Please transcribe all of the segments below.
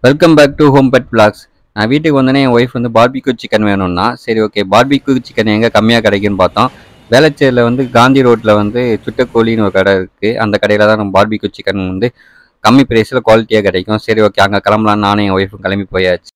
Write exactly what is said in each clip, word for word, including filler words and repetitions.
Welcome back to home pet blocks. நான் வீட்டுக்கு வந்தோடனே என் ஒய்ஃப் வந்து பார்பிக்யூ சிக்கன் வேணும்னா, சரி ஓகே பார்பிக்யூ சிக்கன் எங்கே கம்மியாக கிடைக்குன்னு பார்த்தோம். வேளச்சேரியில் வந்து காந்தி ரோட்டில் வந்து சுட்ட கோழின்னு ஒரு கடை இருக்குது. அந்த கடையில் தான் நம்ம பார்பிக்யூ சிக்கன் வந்து கம்மி ப்ரைஸில் குவாலிட்டியாக கிடைக்கும். சரி ஓகே அங்கே கிளம்பலான்னு நானும் என் ஒய்ஃபும் கிளம்பி போயாச்சு.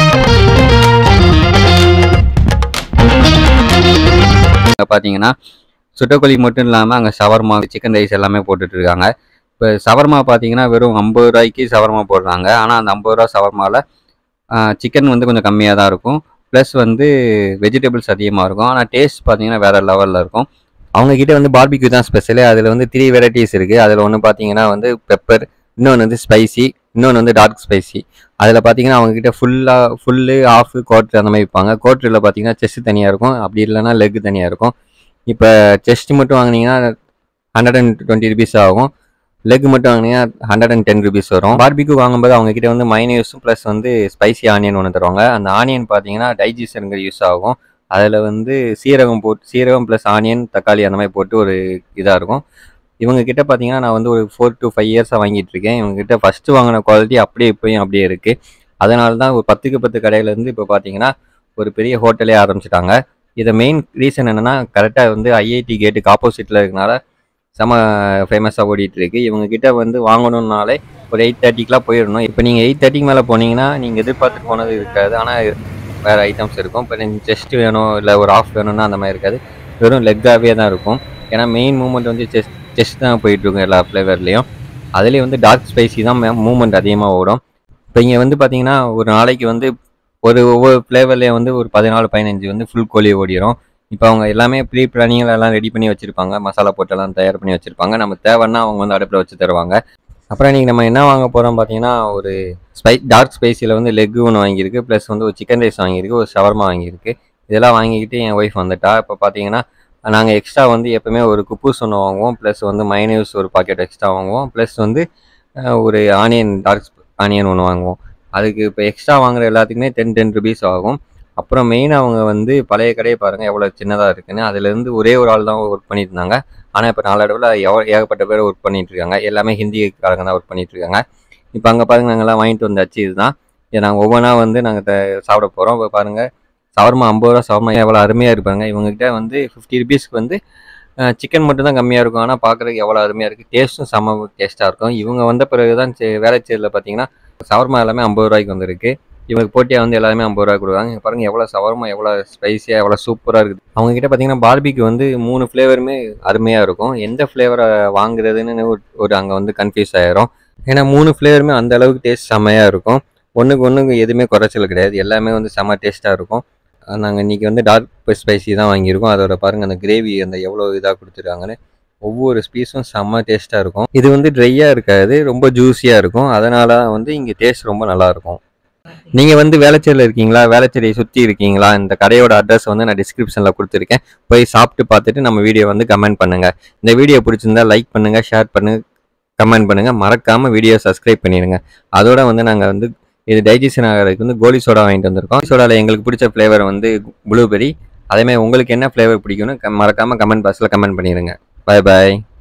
அங்கே பார்த்தீங்கன்னா சுட்டக்கோழி மட்டும் இல்லாமல் அங்கே ஷவர்மா, சிக்கன் ரைஸ் எல்லாமே போட்டுட்ருக்காங்க. இப்போ ஷவர்மா பார்த்தீங்கன்னா வெறும் ஐம்பது ரூபாய்க்கு ஷவர்மா போடுறாங்க. ஆனால் அந்த ஐம்பது ரூபா ஷவர்மாவில் சிக்கன் வந்து கொஞ்சம் கம்மியாக தான் இருக்கும். ப்ளஸ் வந்து வெஜிடபிள்ஸ் அதிகமாக இருக்கும். ஆனால் டேஸ்ட் பார்த்தீங்கன்னா வேறு லெவலில் இருக்கும். அவங்கக்கிட்ட வந்து பார்பிக்யூ தான் ஸ்பெஷலு. அதில் வந்து த்ரீ வெரைட்டிஸ் இருக்குது. அதில் ஒன்று பார்த்தீங்கன்னா வந்து பெப்பர், இன்னொன்று வந்து ஸ்பைசி, இன்னொன்று வந்து டார்க் ஸ்பைசி. அதில் பார்த்தீங்கன்னா அவங்கக்கிட்ட ஃபுல்லாக ஃபுல்லு ஆஃபு குவார்ட்ரு அந்த மாதிரி விற்பாங்க. குவார்ட்டரில் பார்த்தீங்கன்னா செஸ்ட்டு தனியாக இருக்கும், அப்படி இல்லைனா லெக்கு தனியாக இருக்கும். இப்போ செஸ்ட்டு மட்டும் வாங்கினீங்கன்னா ஹண்ட்ரட் அண்ட் டுவெண்ட்டி ருபீஸ் ஆகும். லெக் மட்டும் வாங்கினீங்கன்னா ஹண்ட்ரட் அண்ட் டென் ருபீஸ் வரும். பார்பிக்யூ வாங்கும்போது அவங்கக்கிட்ட வந்து மைனஸும் ப்ளஸ் வந்து ஸ்பைசி ஆனியன் ஒன்று தருவாங்க. அந்த ஆனியன் பார்த்தீங்கன்னா டைஜஷனுக்கு யூஸ் ஆகும். அதில் வந்து சீரகம் போட்டு சீரகம் ப்ளஸ் ஆனியன், தக்காளி அந்த மாதிரி போட்டு ஒரு இதாக இருக்கும். இவங்கக்கிட்ட பார்த்தீங்கன்னா நான் வந்து ஒரு ஃபோர் டு ஃபைவ் இயர்ஸாக வாங்கிட்டு இருக்கேன். இவங்ககிட்ட ஃபஸ்ட்டு வாங்கின குவாலிட்டி அப்படியே இப்போயும் அப்படியே இருக்குது. அதனால தான் ஒரு பத்துக்கு பத்து கடையிலேருந்து இப்போ பார்த்தீங்கன்னா ஒரு பெரிய ஹோட்டலே ஆரம்பிச்சிட்டாங்க. இதை மெயின் ரீசன் என்னென்னா கரெக்டாக வந்து ஐஐடி கேட்டுக்கு ஆப்போசிட்டில் இருக்கனால செம ஃபேமஸாக ஓடிட்டுருக்கு. இவங்கக்கிட்ட வந்து வாங்கணுன்னாலே ஒரு எயிட் தேர்ட்டிக்கெலாம் போயிடணும். இப்போ நீங்கள் எயிட் தேர்ட்டிக்கு மேலே போனீங்கன்னா நீங்கள் எதிர்பார்த்துட்டு போனது இருக்காது. ஆனால் வேறு ஐட்டம்ஸ் இருக்கும். இப்போ நீங்கள் செஸ்ட் வேணும் இல்லை ஒரு ஆஃப் வேணும்னா அந்த மாதிரி இருக்காது. வெறும் லெக்காகவே தான் இருக்கும். ஏன்னா மெயின் மூமெண்ட் வந்து செஸ்ட் செஸ்ட் தான் போயிட்டுருக்கும் எல்லா ஃப்ளேவர்லேயும். அதுலேயும் வந்து டார்க் ஸ்பைசி தான் மூமெண்ட் அதிகமாக ஓடும். இப்போ இங்கே வந்து பார்த்தீங்கன்னா ஒரு நாளைக்கு வந்து ஒரு ஒவ்வொரு ஃப்ளேவர்லேயும் வந்து ஒரு பதினாலு பதினஞ்சு வந்து ஃபுல் கோழி ஓடிடும். இப்போ அவங்க எல்லாமே ப்ரீ பிளானிங்கில் எல்லாம் ரெடி பண்ணி வச்சுருப்பாங்க. மசாலா போட்டெல்லாம் தயார் பண்ணி வச்சுருப்பாங்க. நம்ம தேவைன்னா அவங்க வந்து அடுப்பில் வச்சு தருவாங்க. அப்புறம் இன்றைக்கி நம்ம என்ன வாங்க போகிறோம் பார்த்தீங்கன்னா ஒரு ஸ்பை டார்க் ஸ்பைசியில் வந்து லெக்கு ஒன்று வாங்கியிருக்கு, ப்ளஸ் வந்து ஒரு சிக்கன் ரைஸ் வாங்கியிருக்கு, ஒரு ஷவர்மா வாங்கியிருக்கு. இதெல்லாம் வாங்கிக்கிட்டு என் ஒய்ஃப் வந்துட்டா. இப்போ பார்த்தீங்கன்னா நாங்கள் எக்ஸ்ட்ரா வந்து எப்போவுமே ஒரு குப்பூஸ் ஒன்று வாங்குவோம், ப்ளஸ் வந்து மைனஸ் ஒரு பாக்கெட் எக்ஸ்ட்ரா வாங்குவோம், ப்ளஸ் வந்து ஒரு ஆனியன் டார்க் ஆனியன் ஒன்று வாங்குவோம். அதுக்கு இப்போ எக்ஸ்ட்ரா வாங்குகிற எல்லாத்துக்குமே டென் டென் ருபீஸ் ஆகும். அப்புறம் மெயினாக அவங்க வந்து பழைய கடையை பாருங்கள் எவ்வளோ சின்னதாக இருக்குன்னு. அதுலேருந்து ஒரே ஒரு ஆள் தான் ஒர்க் பண்ணிட்டு இருந்தாங்க. ஆனால் இப்போ நாளடைவில் எவ்வளோ ஏகப்பட்ட பேர் ஒர்க் பண்ணிகிட்டு இருக்காங்க. எல்லாமே ஹிந்திக்காரங்க தான் ஒர்க் பண்ணிகிட்டு இருக்காங்க. இப்போ அங்கே பாருங்கள் நாங்கள்லாம் வாங்கிட்டு வந்தாச்சு. இதுதான் இதை நாங்கள் ஒவ்வொன்றா வந்து நாங்கள் த சாப்பிட போகிறோம். இப்போ பாருங்கள் ஷவர்மா ஐம்பது ரூபா ஷவர்மா எவ்வளோ அருமையாக இருப்பாங்க. இவங்ககிட்ட வந்து ஃபிஃப்டி ருபீஸ்க்கு வந்து சிக்கன் மட்டும் தான் கம்மியாக இருக்கும். ஆனால் பார்க்குறதுக்கு எவ்வளோ அருமையாக இருக்குது. டேஸ்ட்டும் செம்ம டேஸ்ட்டாக இருக்கும். இவங்க வந்த பிறகு தான் வேளச்சேரியில் பார்த்தீங்கன்னா ஷவர்மா எல்லாமே ஐம்பது ரூபாய்க்கு வந்துருக்கு. இவங்களுக்கு போட்டியாக வந்து எல்லாருமே ஐம்பது ரூபா கொடுக்குறாங்க. பாருங்கள் எவ்வளோ ஷவர்மா எவ்வளோ ஸ்பைஸியாக எவ்வளோ சூப்பராக இருக்குது. அவங்ககிட்ட பார்த்தீங்கன்னா பார்பிக்யூ வந்து மூணு ஃப்ளேவருமே அருமையாக இருக்கும். எந்த ஃப்ளேவரை வாங்குறதுன்னு ஒரு அங்கே வந்து கன்ஃபியூஸ் ஆகிரும். ஏன்னா மூணு ஃப்ளேவருமே அந்த அளவுக்கு டேஸ்ட் செம்மையாக இருக்கும். ஒன்றுக்கு ஒன்றுக்கு எதுவுமே குறைச்சல் கிடையாது. எல்லாமே வந்து செம்ம டேஸ்ட்டாக இருக்கும். நாங்கள் இன்றைக்கி வந்து டார்க் ஸ்பைசி தான் வாங்கியிருக்கோம். அதோட பாருங்கள் அந்த கிரேவி அந்த எவ்வளோ இதாக கொடுத்துருக்காங்கன்னு. ஒவ்வொரு ஸ்பீஸும் செம்ம டேஸ்ட்டாக இருக்கும். இது வந்து ட்ரையாக இருக்காது, ரொம்ப ஜூஸியாக இருக்கும். அதனால் வந்து இங்கே டேஸ்ட் ரொம்ப நல்லாயிருக்கும். நீங்கள் வந்து வேளச்சேரியில் இருக்கீங்களா, வேளச்சேரியை சுற்றி இருக்கீங்களா, இந்த கடையோட அட்ரஸ் வந்து நான் டிஸ்கிரிப்ஷனில் கொடுத்துருக்கேன். போய் சாப்பிட்டு பார்த்துட்டு நம்ம வீடியோ வந்து கமெண்ட் பண்ணுங்கள். இந்த வீடியோ பிடிச்சிருந்தா லைக் பண்ணுங்கள், ஷேர் பண்ணுங்கள், கமெண்ட் பண்ணுங்கள். மறக்காமல் வீடியோ சப்ஸ்கிரைப் பண்ணிடுங்க. அதோட வந்து நாங்கள் வந்து இது டைஜஷன் ஆகிறதுக்கு வந்து கோலி சோடா வாங்கிட்டு வந்திருக்கோம். சோடாவில் எங்களுக்கு பிடிச்ச ஃப்ளேவர் வந்து ப்ளூபெரி. அதேமாதிரி உங்களுக்கு என்ன ஃப்ளேவர் பிடிக்கும்னு மறக்காமல் கமெண்ட் பாக்ஸில் கமெண்ட் பண்ணிடுங்க. பாய் பாய்.